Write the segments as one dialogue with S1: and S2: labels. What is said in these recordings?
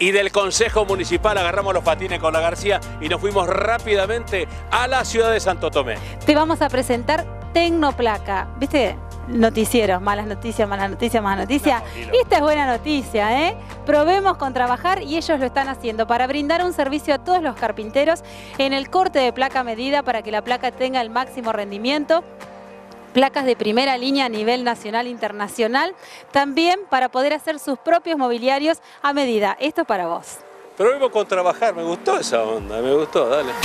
S1: y del Consejo Municipal agarramos los patines con la García y nos fuimos rápidamente a la ciudad de Santo Tomé.
S2: Te vamos a presentar Tecnoplaca. ¿Viste? Noticieros, malas noticias, malas noticias, malas noticias.
S1: No,
S2: esta es buena noticia, ¿eh? Probemos con trabajar y ellos lo están haciendo para brindar un servicio a todos los carpinteros en el corte de placa a medida para que la placa tenga el máximo rendimiento. Placas de primera línea a nivel nacional e internacional, también para poder hacer sus propios mobiliarios a medida. Esto es para vos.
S1: Probemos con trabajar, me gustó esa onda, me gustó, dale.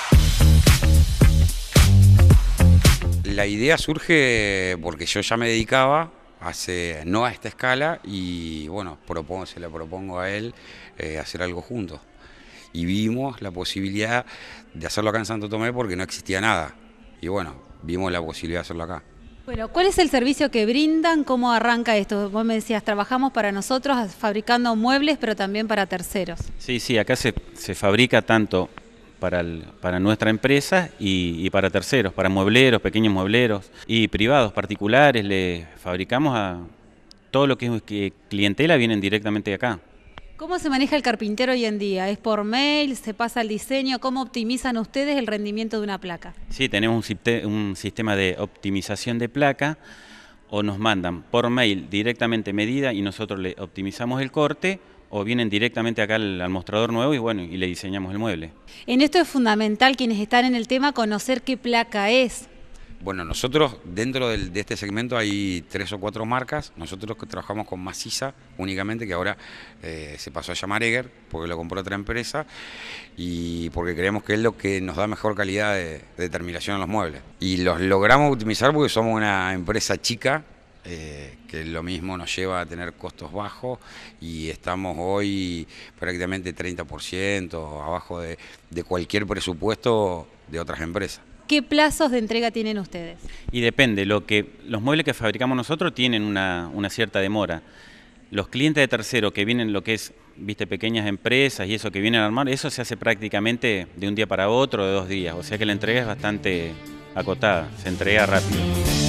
S3: La idea surge porque yo ya me dedicaba, no a esta escala, y bueno, se le propongo a él hacer algo juntos. Y vimos la posibilidad de hacerlo acá en Santo Tomé porque no existía nada. Y bueno, vimos la posibilidad de hacerlo acá.
S2: Bueno, ¿cuál es el servicio que brindan? ¿Cómo arranca esto? Vos me decías, trabajamos para nosotros fabricando muebles, pero también para terceros.
S4: Sí, acá se fabrica tanto para nuestra empresa y para terceros, para muebleros, pequeños muebleros y privados, particulares. Le fabricamos a todo lo que es clientela, vienen directamente de acá.
S2: ¿Cómo se maneja el carpintero hoy en día? ¿Es por mail? ¿Se pasa el diseño? ¿Cómo optimizan ustedes el rendimiento de una placa?
S4: Sí, tenemos un sistema de optimización de placa, o nos mandan por mail directamente medida y nosotros le optimizamos el corte, o vienen directamente acá al mostrador nuevo y bueno, y le diseñamos el mueble.
S2: En esto es fundamental, quienes están en el tema, conocer qué placa es.
S3: Bueno, nosotros dentro de este segmento hay 3 o 4 marcas. Nosotros que trabajamos con Maciza únicamente, que ahora se pasó a llamar Eger porque lo compró otra empresa y porque creemos que es lo que nos da mejor calidad de terminación en los muebles. Y los logramos optimizar porque somos una empresa chica, que lo mismo nos lleva a tener costos bajos y estamos hoy prácticamente 30% abajo de cualquier presupuesto de otras empresas.
S2: ¿Qué plazos de entrega tienen ustedes?
S4: Y depende, los muebles que fabricamos nosotros tienen una cierta demora. Los clientes de tercero que vienen, lo que es, pequeñas empresas y eso que vienen a armar, eso se hace prácticamente de un día para otro, de 2 días. O sea que la entrega es bastante acotada, se entrega rápido.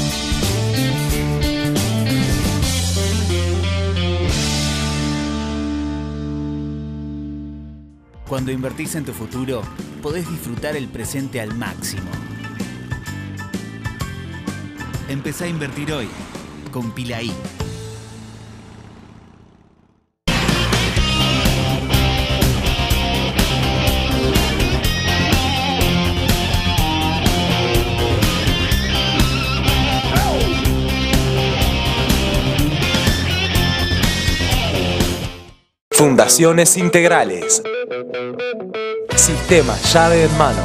S5: Cuando invertís en tu futuro, podés disfrutar el presente al máximo. Empezá a invertir hoy con Pilaí.
S6: Fundaciones integrales. Sistema llave en mano.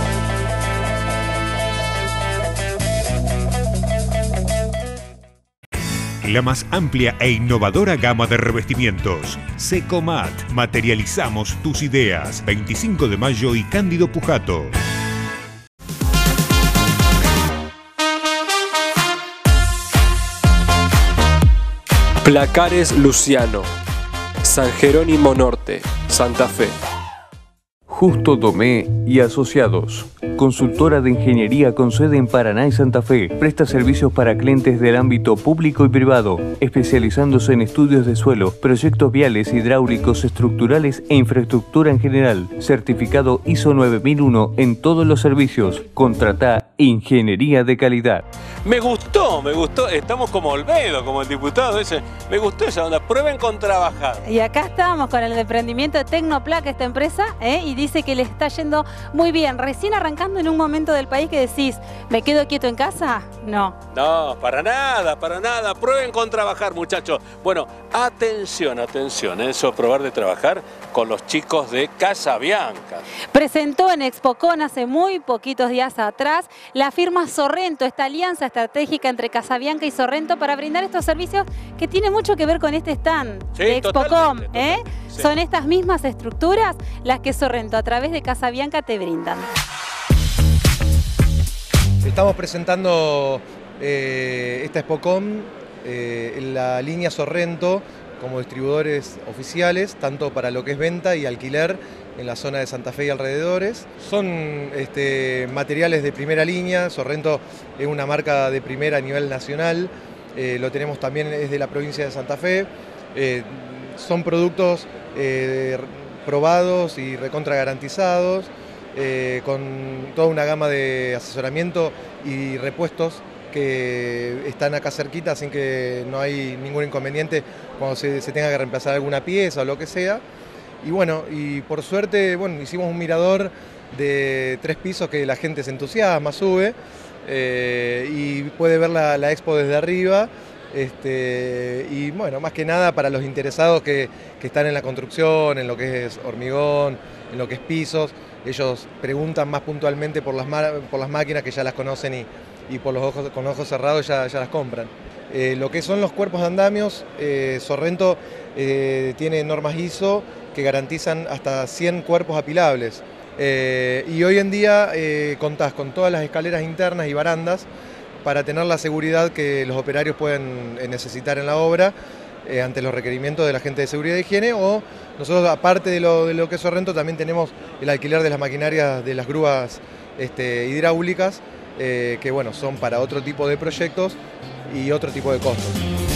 S7: La más amplia e innovadora gama de revestimientos. Secomat. Materializamos tus ideas. 25 de mayo y Cándido Pujato.
S6: Placares Luciano. San Jerónimo Norte, Santa Fe.
S8: Justo Tomé y Asociados. Consultora de ingeniería con sede en Paraná y Santa Fe. Presta servicios para clientes del ámbito público y privado, especializándose en estudios de suelo, proyectos viales, hidráulicos, estructurales e infraestructura en general. Certificado ISO 9001 en todos los servicios. Contrata ingeniería de calidad.
S1: Me gustó, estamos como Olmedo, como el diputado ese, me gustó esa onda, prueben con trabajar.
S2: Y acá estamos con el emprendimiento de Tecnoplaca, esta empresa, y dice que le está yendo muy bien. Recién arrancando en un momento del país que decís, ¿me quedo quieto en casa? No.
S1: No, para nada, prueben con trabajar, muchachos. Bueno, atención, eso probar de trabajar con los chicos de Casabianca.
S2: Presentó en ExpoCon hace muy poquitos días atrás la firma Sorrento, esta alianza estratégica entre Casabianca y Sorrento para brindar estos servicios que tienen mucho que ver con este stand de ExpoCon. Sí. Son estas mismas estructuras las que Sorrento a través de Casabianca te brindan.
S9: Estamos presentando esta ExpoCon en la línea Sorrento como distribuidores oficiales, tanto para lo que es venta y alquiler en la zona de Santa Fe y alrededores. Son materiales de primera línea. Sorrento es una marca de primera a nivel nacional, lo tenemos también, es de la provincia de Santa Fe. Son productos probados y recontra garantizados, con toda una gama de asesoramiento y repuestos que están acá cerquita, así que no hay ningún inconveniente cuando se tenga que reemplazar alguna pieza o lo que sea. Y bueno, y por suerte, bueno, hicimos un mirador de 3 pisos que la gente se entusiasma, sube y puede ver la expo desde arriba. Y bueno, más que nada para los interesados que están en la construcción, en lo que es hormigón, en lo que es pisos, ellos preguntan más puntualmente por las máquinas que ya las conocen y con los ojos cerrados ya las compran. Lo que son los cuerpos de andamios, Sorrento tiene normas ISO que garantizan hasta 100 cuerpos apilables. Y hoy en día contás con todas las escaleras internas y barandas para tener la seguridad que los operarios pueden necesitar en la obra ante los requerimientos de la gente de seguridad e higiene, o nosotros, aparte de lo que es Sorrento, también tenemos el alquiler de las maquinarias de las grúas hidráulicas, que bueno, son para otro tipo de proyectos y otro tipo de costos.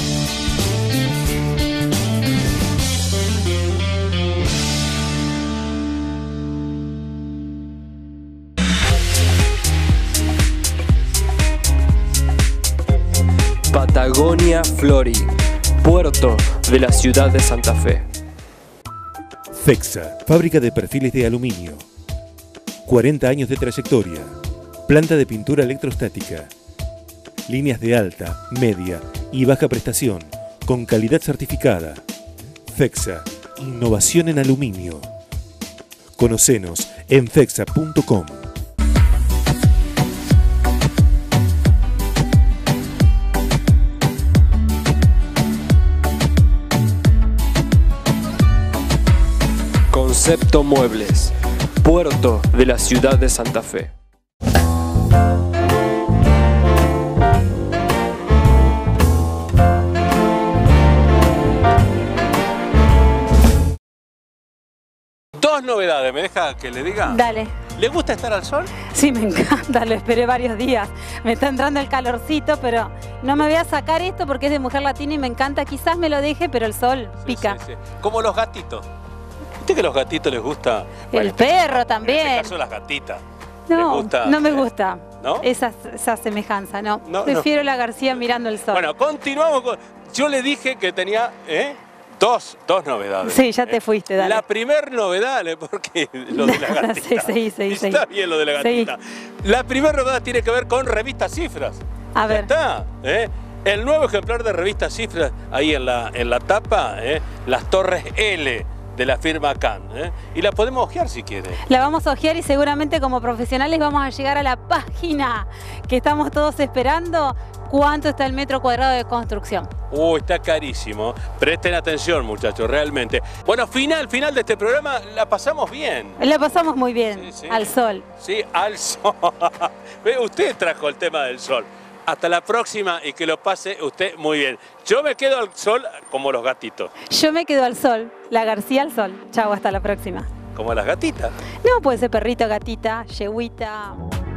S6: Patagonia Flori, puerto de la ciudad de Santa Fe.
S10: FEXA, fábrica de perfiles de aluminio. 40 años de trayectoria. Planta de pintura electrostática. Líneas de alta, media y baja prestación, con calidad certificada. FEXA, innovación en aluminio. Conocenos en fexa.com.
S6: Concepto Muebles, puerto de la ciudad de Santa Fe.
S1: Dos novedades, ¿me deja que le diga?
S2: Dale.
S1: ¿Le gusta estar al sol?
S2: Sí, me encanta, lo esperé varios días. Me está entrando el calorcito, pero no me voy a sacar esto porque es de mujer latina y me encanta. Quizás me lo deje, pero el sol pica.
S1: Sí, sí. Como los gatitos. ¿Viste que a los gatitos les gusta?
S2: El perro también.
S1: En este caso las gatitas.
S2: No,
S1: gusta,
S2: no me gusta.
S1: ¿No?
S2: Esa semejanza, no. Prefiero la García mirando el sol.
S1: Bueno, continuamos con... Yo le dije que tenía dos novedades.
S2: Sí, ya te fuiste, dale.
S1: La primera novedad, porque lo de la gatita.
S2: Sí.
S1: Está bien lo de la gatita. Sí. La primera novedad tiene que ver con Revista Cifras.
S2: A ver.
S1: Está, el nuevo ejemplar de Revista Cifras, ahí en la tapa, las torres L de la firma Can, y la podemos hojear si quiere.
S2: La vamos a hojear y seguramente como profesionales vamos a llegar a la página que estamos todos esperando. ¿Cuánto está el metro cuadrado de construcción?
S1: Está carísimo. Presten atención, muchachos, realmente. Bueno, final de este programa, la pasamos bien.
S2: La pasamos muy bien,
S1: sí.
S2: Al sol.
S1: Sí, al sol. Usted trajo el tema del sol. Hasta la próxima y que lo pase usted muy bien. Yo me quedo al sol como los gatitos.
S2: Yo me quedo al sol, la García al sol. Chau, hasta la próxima.
S1: Como las gatitas.
S2: No, puede ser perrito, gatita, yeguita.